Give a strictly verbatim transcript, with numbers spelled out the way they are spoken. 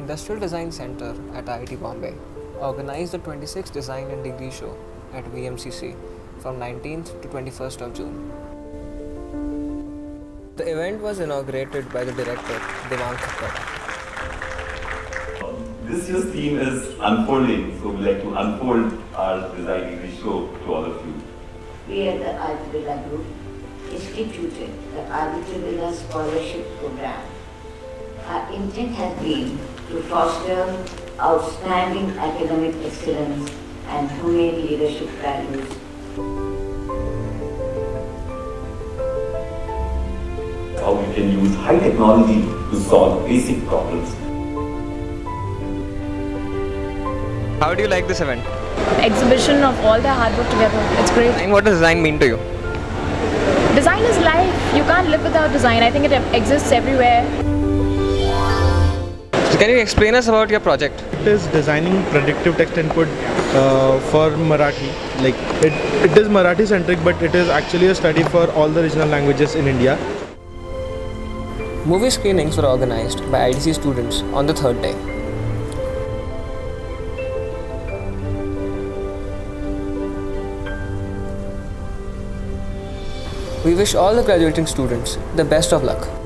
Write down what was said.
Industrial Design Center at I I T Bombay organized the twenty-sixth Design and Degree Show at V M C C from nineteenth to twenty-first of June. The event was inaugurated by the director, Devang Thakkar. This year's theme is unfolding, so we'd like to unfold our Design Degree Show to all of you. We at the Aditya Birla Group instituted the Aditya Birla Scholarship Program. Our intent has been to foster outstanding academic excellence and humane leadership values. How we can use high technology to solve basic problems. How do you like this event? Exhibition of all the hard work together. It's great. And what does design mean to you? Design is life. You can't live without design. I think it exists everywhere. So can you explain us about your project? It is designing predictive text input uh, for Marathi. Like it, it is Marathi centric, but it is actually a study for all the regional languages in India. Movie screenings were organized by I D C students on the third day. We wish all the graduating students the best of luck.